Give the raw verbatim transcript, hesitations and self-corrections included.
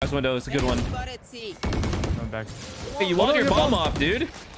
Last window is a good one. I'm back. Hey, you want your bomb off, dude?